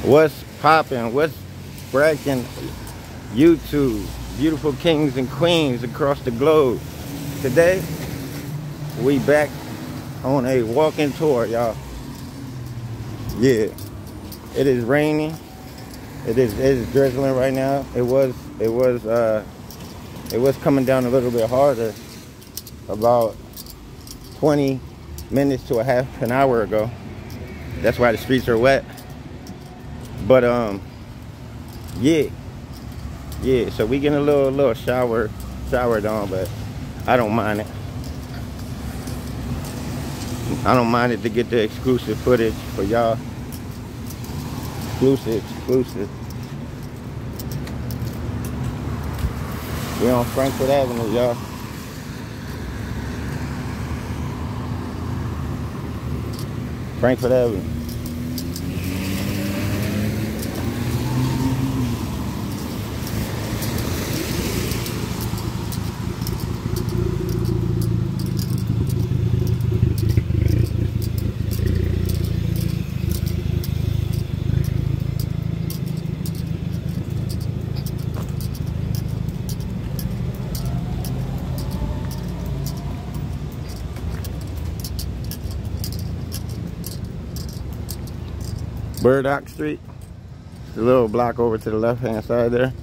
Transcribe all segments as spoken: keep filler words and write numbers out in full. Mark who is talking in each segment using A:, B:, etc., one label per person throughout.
A: What's poppin'? What's breaking? YouTube, beautiful kings and queens across the globe. Today, we back on a walking tour, y'all. Yeah, it is raining. It is it is drizzling right now. It was it was uh it was coming down a little bit harder about twenty minutes to a half an hour ago. That's why the streets are wet. But um yeah. Yeah, so we getting a little little shower showered on, but I don't mind it. I don't mind it to get the exclusive footage for y'all. Exclusive, exclusive. We on Frankfort Avenue, y'all. Frankfort Avenue. Burdock Street, the little block over to the left hand side there.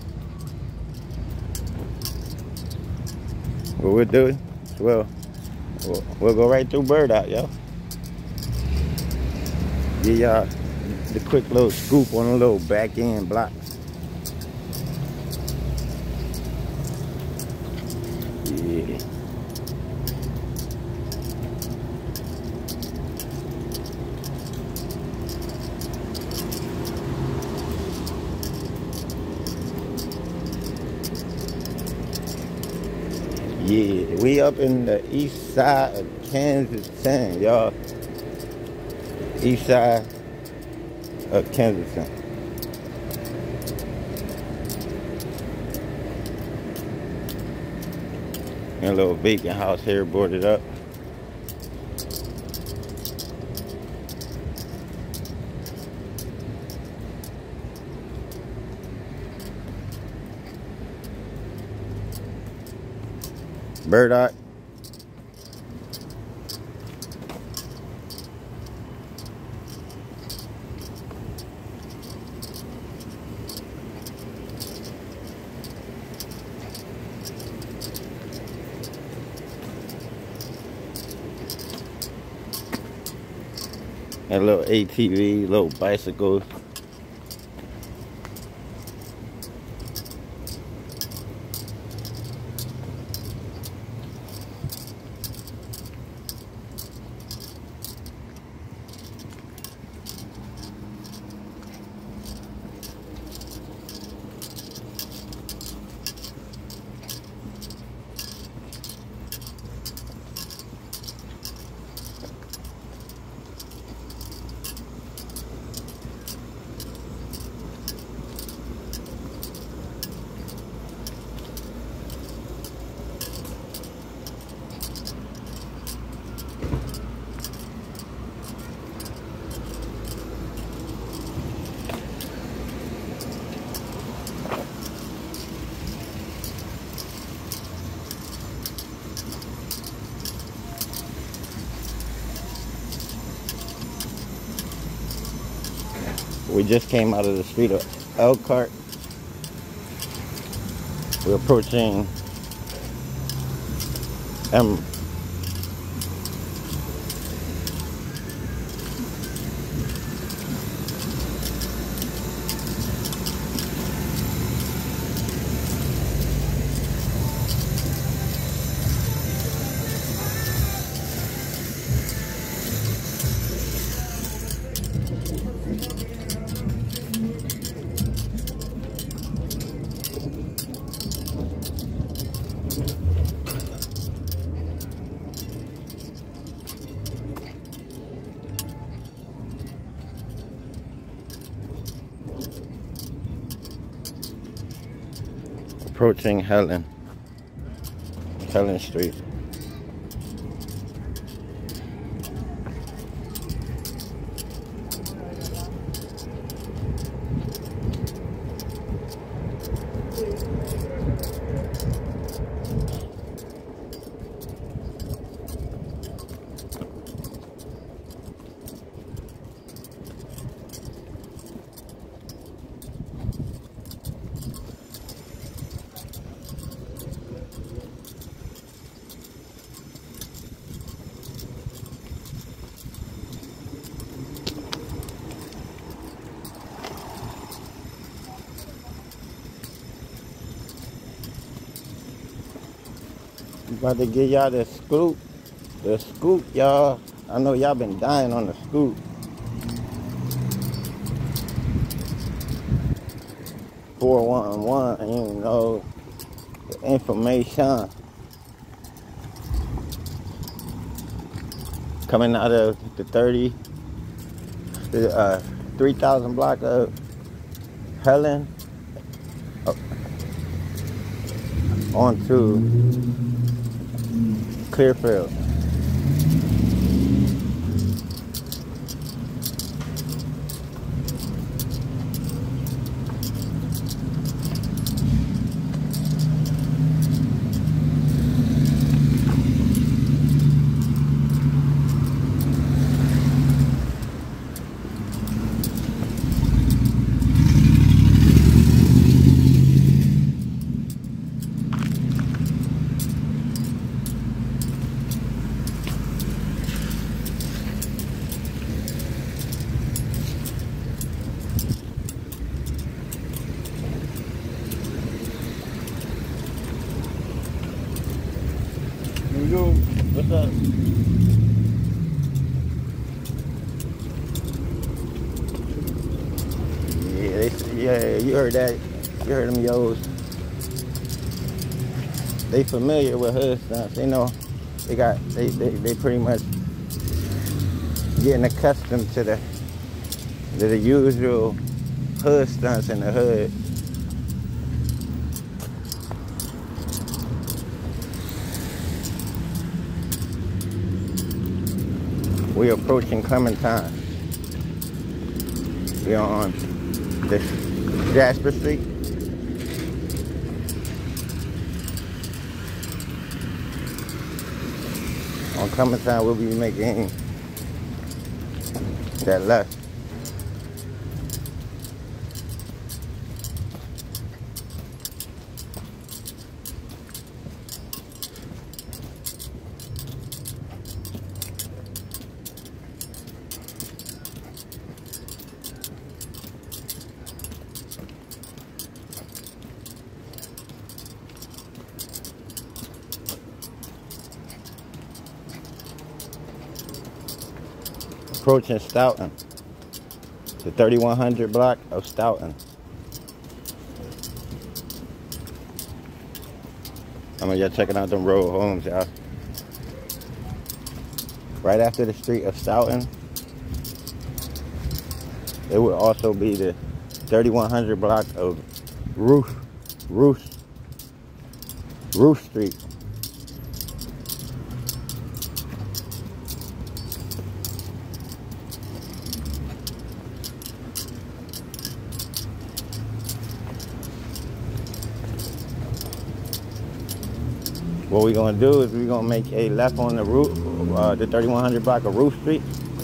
A: What we're doing, well, we'll, we'll go right through Burdock, yo. Give y'all the quick little scoop on a little back end block. Yeah. Yeah, we up in the east side of Kensington, y'all. East side of Kensington. And a little vacant house here boarded up. Burdock. And a little A T V, little bicycles. We just came out of the street of Elkhart. We're approaching M. Approaching Helen, Helen Street. About to give y'all the scoop. The scoop, y'all. I know y'all been dying on the scoop. four one one, you know, the information coming out of the thirty, the uh, three thousand block of Helen uh, onto Clearfield. Yo, what's up? Yeah, they, yeah, you heard that. You heard them yos. They familiar with hood stunts. They know they got they, they, they pretty much getting accustomed to the to the usual hood stunts in the hood. We approaching Clementine. We on this Jasper Street. On Clementine, we'll be making that left. Approaching Stoughton, the thirty-one hundred block of Stoughton. I'm gonna just checking out them road homes, y'all. Right after the street of Stoughton, it would also be the thirty-one hundred block of Roof, Roof, Roof Street. What we're gonna do is we're gonna make a left on the roof, uh, the thirty-one hundred block of Roof Street.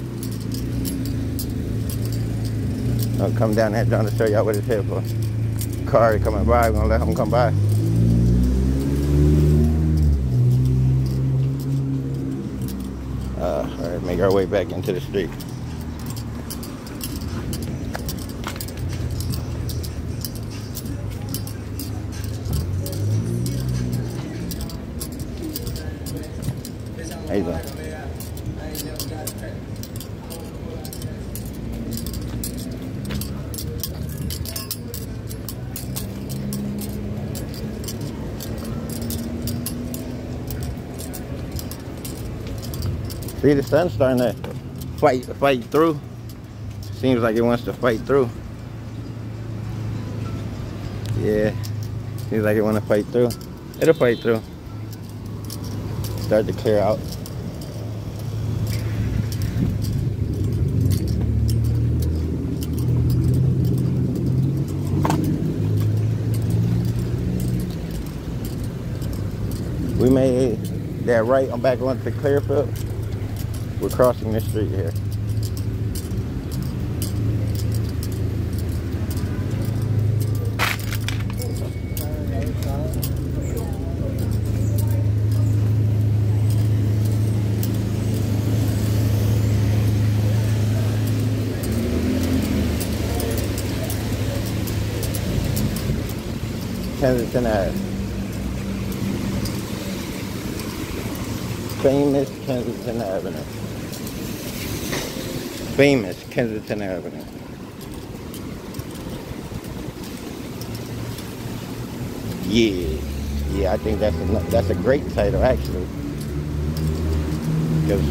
A: I'll come down there trying to show y'all what it's here for. Car coming by, we're gonna let them come by. Uh, all right, make our way back into the street. How you doing? See, the sun's starting to fight fight through. Seems like it wants to fight through. Yeah, seems like it want to fight through. It'll fight through. Start to clear out. We made that right on back onto Clearfield. We're crossing this street here. Kensington Ave. Famous Kensington Avenue. Famous Kensington Avenue. Yeah, yeah, I think that's a, that's a great title actually. Because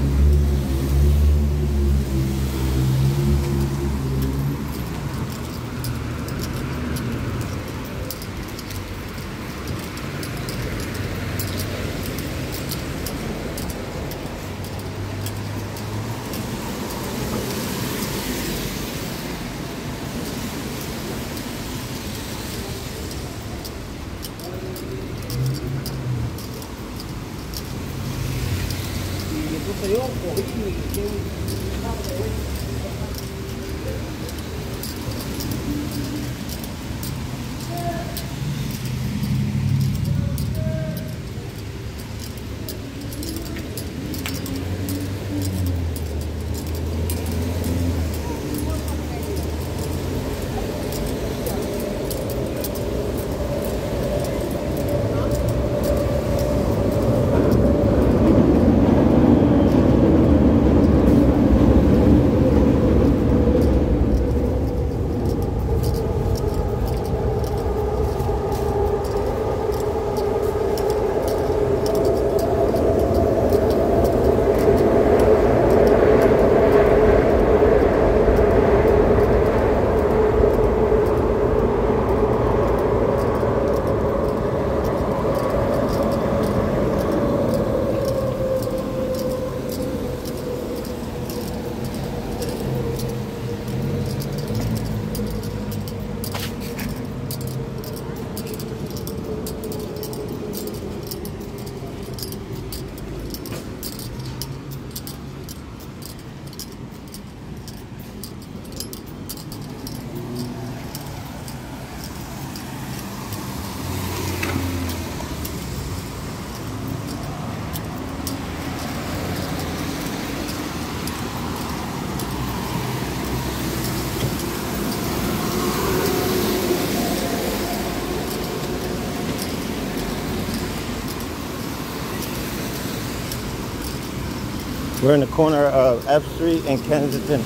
A: we're in the corner of F Street and Kensington,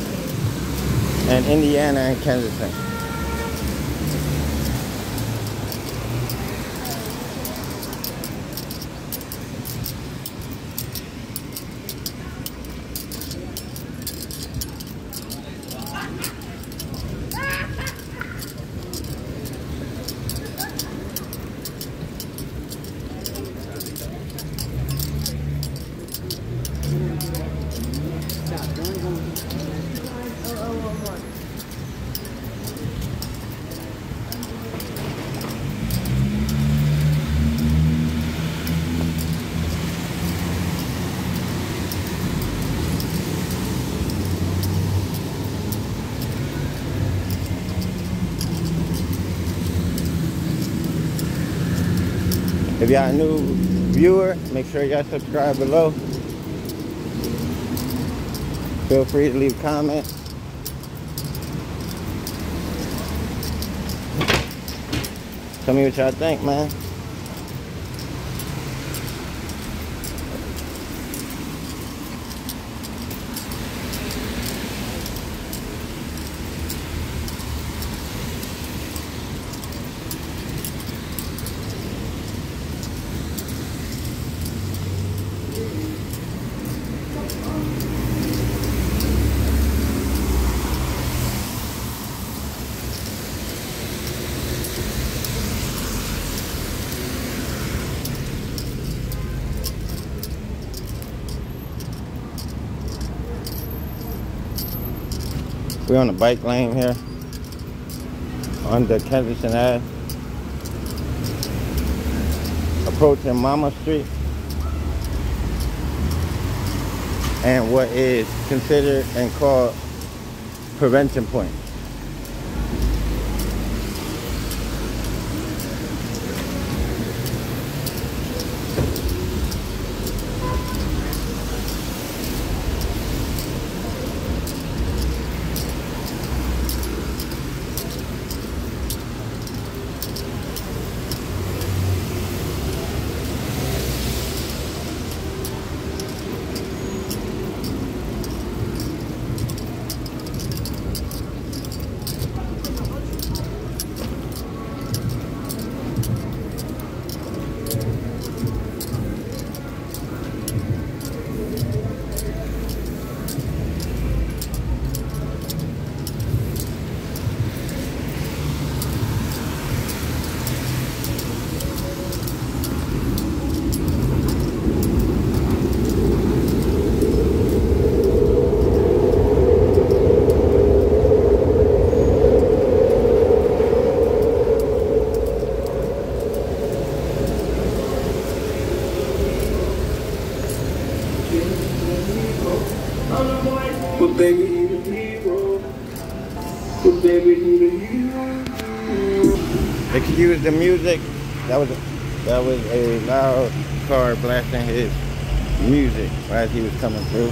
A: and Indiana and Kensington. If y'all a new viewer, make sure y'all subscribe below. Feel free to leave a comment. Tell me what y'all think, man. We're on the bike lane here on the Kensington Ave, approaching Mama Street and what is considered and called Prevention Point. Excuse the music. That was a, that was a loud car blasting his music as he was coming through.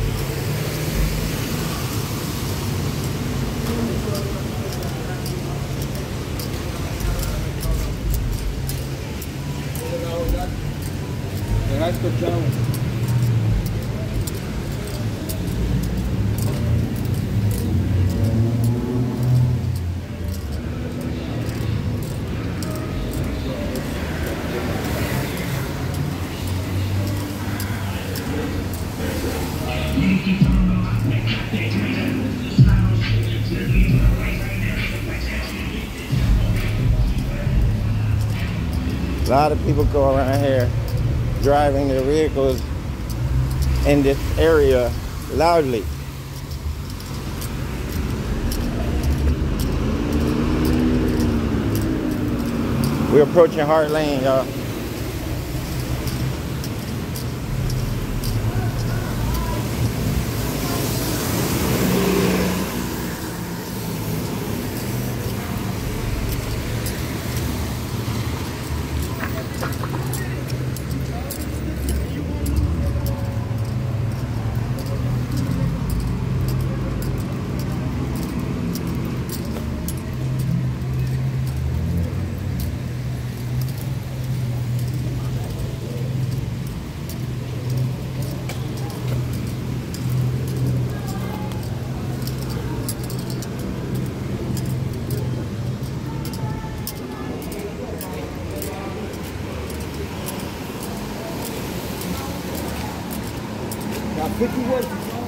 A: A lot of people go around here driving their vehicles in this area loudly. We're approaching Hart Lane, y'all.
B: fifty-one.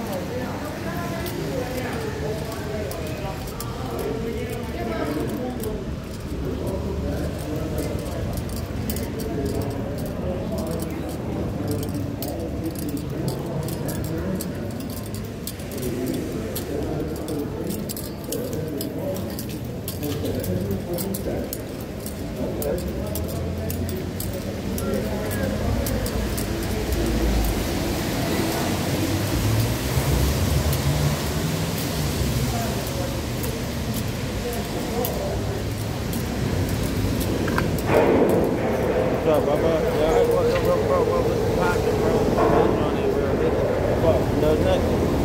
A: What's up, Bubba? Yeah, hey, what, bro, bro, bro, what's poppin', bro? What's on it, bro? Fuck, does nothing.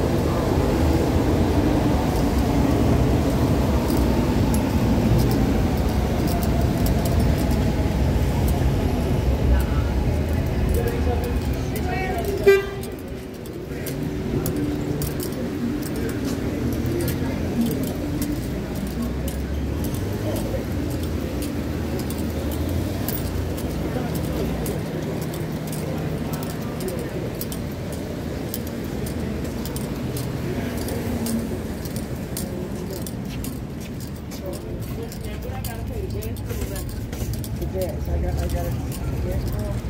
B: Yes, I got, I got it.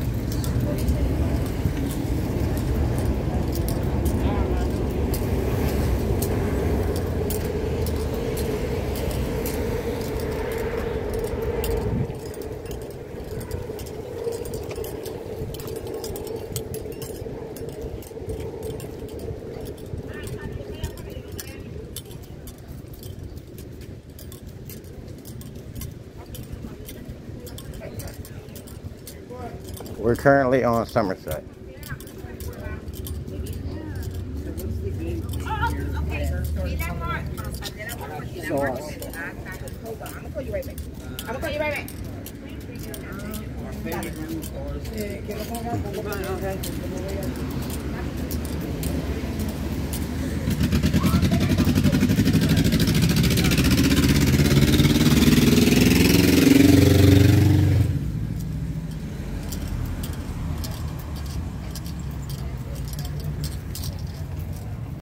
A: We're currently on Somerset.
B: Sauce.
C: Hold on, I'm gonna call you right back. I'm gonna call you right back.
B: Yeah, get a phone up.